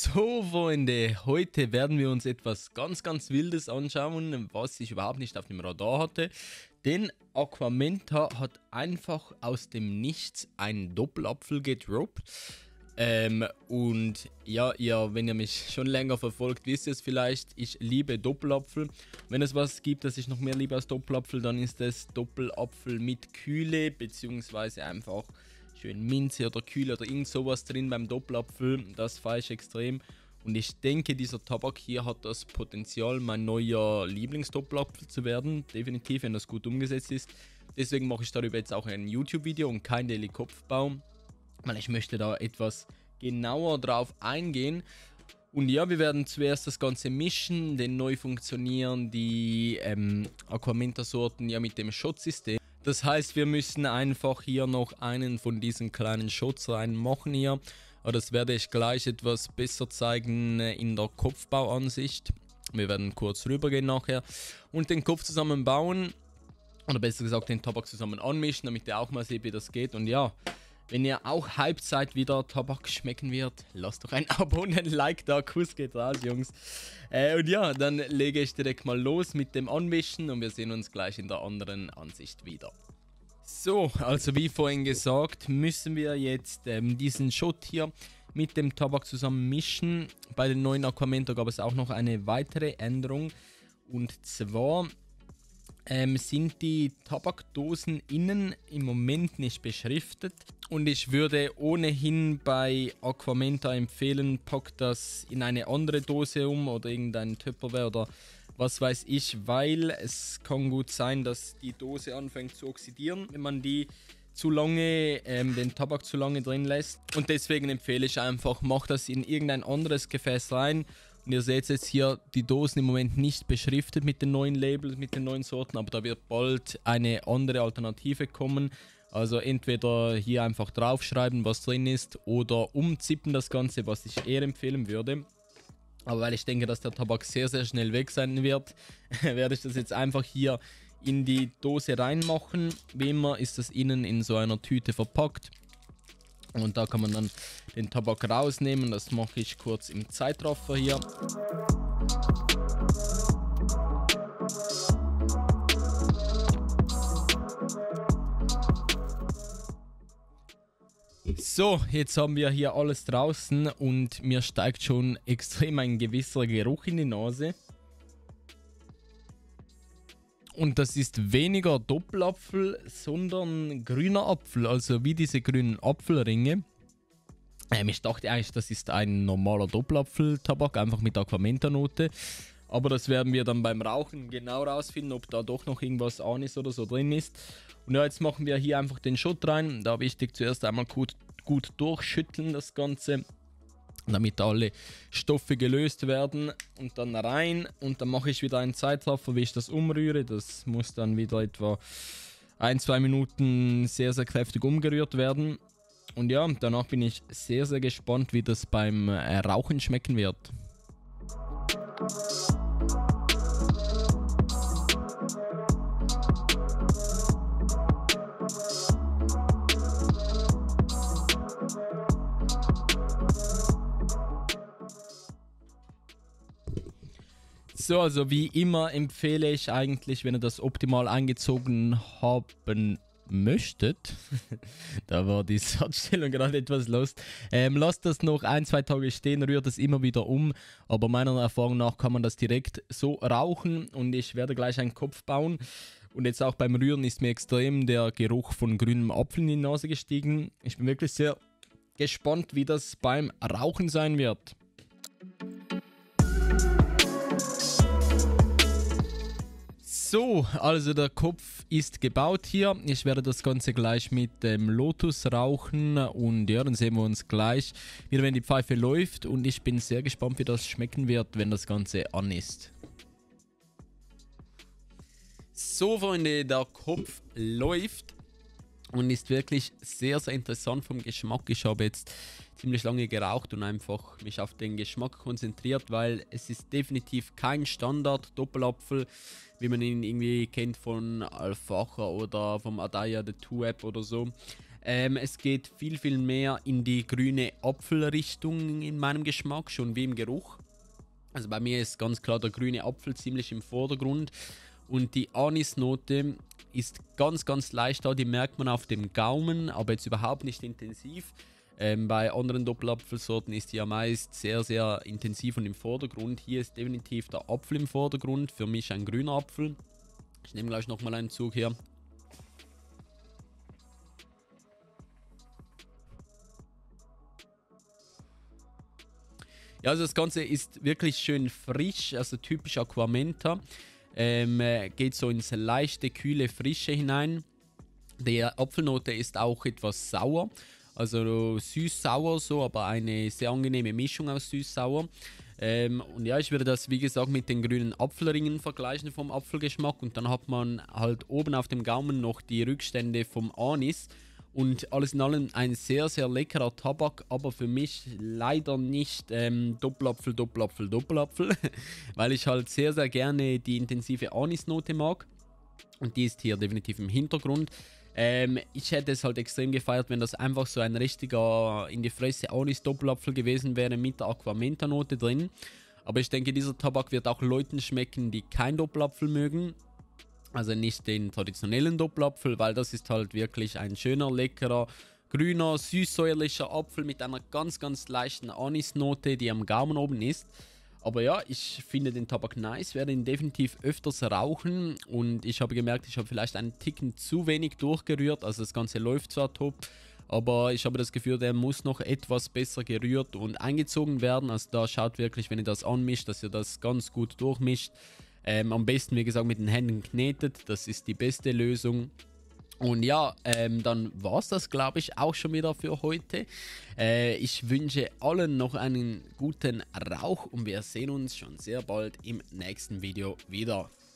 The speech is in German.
So, Freunde, heute werden wir uns etwas ganz Wildes anschauen, was ich überhaupt nicht auf dem Radar hatte. Denn Aquamenta hat einfach aus dem Nichts einen Doppelapfel gedroppt. Und ja, wenn ihr mich schon länger verfolgt, wisst ihr es vielleicht, ich liebe Doppelapfel. Wenn es was gibt, das ich noch mehr liebe als Doppelapfel, dann ist es Doppelapfel mit Kühle, beziehungsweise einfach schön Minze oder Kühle oder irgend sowas drin beim Doppelapfel. Das feiere ich extrem. Und ich denke, dieser Tabak hier hat das Potenzial, mein neuer Lieblingsdoppelapfel zu werden. Definitiv, wenn das gut umgesetzt ist. Deswegen mache ich darüber jetzt auch ein YouTube-Video und kein Daily Kopfbau, weil ich möchte da etwas genauer drauf eingehen. Und ja, wir werden zuerst das Ganze mischen, denn neu funktionieren die Aquamenta-Sorten ja mit dem Shot-System. Das heißt, wir müssen einfach hier noch einen von diesen kleinen Shots reinmachen hier. Aber das werde ich gleich etwas besser zeigen in der Kopfbauansicht. Wir werden kurz rübergehen nachher und den Kopf zusammenbauen. Oder besser gesagt den Tabak zusammen anmischen, damit ihr auch mal seht, wie das geht. Und ja, wenn ihr auch Halbzeit wieder Tabak schmecken wird, lasst doch ein Abo und ein Like da. Kuss geht raus, Jungs. Und ja, dann lege ich direkt mal los mit dem Anmischen und wir sehen uns gleich in der anderen Ansicht wieder. So, also wie vorhin gesagt, müssen wir jetzt diesen Shot hier mit dem Tabak zusammen mischen. Bei den neuen Aquamenta gab es auch noch eine weitere Änderung. Und zwar sind die Tabakdosen innen im Moment nicht beschriftet. Und ich würde ohnehin bei Aquamenta empfehlen, packt das in eine andere Dose um oder irgendein Tupperware oder was weiß ich, weil es kann gut sein, dass die Dose anfängt zu oxidieren, wenn man die zu lange, den Tabak zu lange drin lässt. Und deswegen empfehle ich einfach, macht das in irgendein anderes Gefäß rein. Und ihr seht jetzt hier, die Dosen im Moment nicht beschriftet mit den neuen Labels, mit den neuen Sorten, aber da wird bald eine andere Alternative kommen. Also entweder hier einfach draufschreiben, was drin ist, oder umzippen das Ganze, was ich eher empfehlen würde. Aber weil ich denke, dass der Tabak sehr schnell weg sein wird, werde ich das jetzt einfach hier in die Dose reinmachen. Wie immer ist das innen in so einer Tüte verpackt. Und da kann man dann den Tabak rausnehmen. Das mache ich kurz im Zeitraffer hier. So, jetzt haben wir hier alles draußen und mir steigt schon extrem ein gewisser Geruch in die Nase. Und das ist weniger Doppelapfel, sondern grüner Apfel, also wie diese grünen Apfelringe. Ich dachte eigentlich, das ist ein normaler Doppelapfel-Tabak, einfach mit Aquamenta-Note. Aber das werden wir dann beim Rauchen genau rausfinden, ob da doch noch irgendwas Anis oder so drin ist. Und ja, jetzt machen wir hier einfach den Shot rein. Da wichtig zuerst einmal gut durchschütteln das Ganze, damit alle Stoffe gelöst werden. Und dann rein. Und dann mache ich wieder einen Zeitraffer, wie ich das umrühre. Das muss dann wieder etwa 1-2 Minuten sehr kräftig umgerührt werden. Und ja, danach bin ich sehr gespannt, wie das beim Rauchen schmecken wird. So, also wie immer empfehle ich eigentlich, wenn ihr das optimal eingezogen haben möchtet, da war die Satzstellung gerade etwas lost, lasst das noch 1-2 Tage stehen, rührt das immer wieder um, aber meiner Erfahrung nach kann man das direkt so rauchen und ich werde gleich einen Kopf bauen. Und jetzt auch beim Rühren ist mir extrem der Geruch von grünem Apfel in die Nase gestiegen. Ich bin wirklich sehr gespannt, wie das beim Rauchen sein wird. So, also der Kopf ist gebaut hier. Ich werde das Ganze gleich mit dem Lotus rauchen und ja, dann sehen wir uns gleich wieder, wenn die Pfeife läuft. Und ich bin sehr gespannt, wie das schmecken wird, wenn das Ganze an ist. So, Freunde, der Kopf läuft und ist wirklich sehr interessant vom Geschmack. Ich habe jetzt ziemlich lange geraucht und einfach mich auf den Geschmack konzentriert, weil es ist definitiv kein Standard Doppelapfel, wie man ihn irgendwie kennt von Alfaca oder vom Adaya The 2 App oder so. Es geht viel mehr in die grüne Apfelrichtung in meinem Geschmack, schon wie im Geruch. Also bei mir ist ganz klar der grüne Apfel ziemlich im Vordergrund. Und die Anisnote ist ganz leicht da, die merkt man auf dem Gaumen, aber jetzt überhaupt nicht intensiv. Bei anderen Doppelapfelsorten ist die ja meist sehr intensiv und im Vordergrund. Hier ist definitiv der Apfel im Vordergrund, für mich ein grüner Apfel. Ich nehme gleich nochmal einen Zug hier. Ja, also das Ganze ist wirklich schön frisch, also typisch Aquamenta. Geht so ins leichte, kühle, frische hinein. Die Apfelnote ist auch etwas sauer, also süß-sauer so, aber eine sehr angenehme Mischung aus süß-sauer. Und ja, ich würde das wie gesagt mit den grünen Apfelringen vergleichen vom Apfelgeschmack und dann hat man halt oben auf dem Gaumen noch die Rückstände vom Anis. Und alles in allem ein sehr leckerer Tabak, aber für mich leider nicht Doppelapfel, weil ich halt sehr gerne die intensive Anisnote mag. Und die ist hier definitiv im Hintergrund. Ich hätte es halt extrem gefeiert, wenn das einfach so ein richtiger in die Fresse Anis-Doppelapfel gewesen wäre mit der Aquamenta-Note drin. Aber ich denke, dieser Tabak wird auch Leuten schmecken, die kein Doppelapfel mögen. Also nicht den traditionellen Doppelapfel, weil das ist halt wirklich ein schöner, leckerer, grüner, süß-säuerlicher Apfel mit einer ganz leichten Anisnote, die am Gaumen oben ist. Aber ja, ich finde den Tabak nice, werde ihn definitiv öfters rauchen und ich habe gemerkt, ich habe vielleicht einen Ticken zu wenig durchgerührt, also das Ganze läuft zwar top, aber ich habe das Gefühl, der muss noch etwas besser gerührt und eingezogen werden. Also da schaut wirklich, wenn ihr das anmischt, dass ihr das ganz gut durchmischt. Am besten, wie gesagt, mit den Händen knetet. Das ist die beste Lösung. Und ja, dann war es das, glaube ich, auch schon wieder für heute. Ich wünsche allen noch einen guten Rauch und wir sehen uns schon sehr bald im nächsten Video wieder.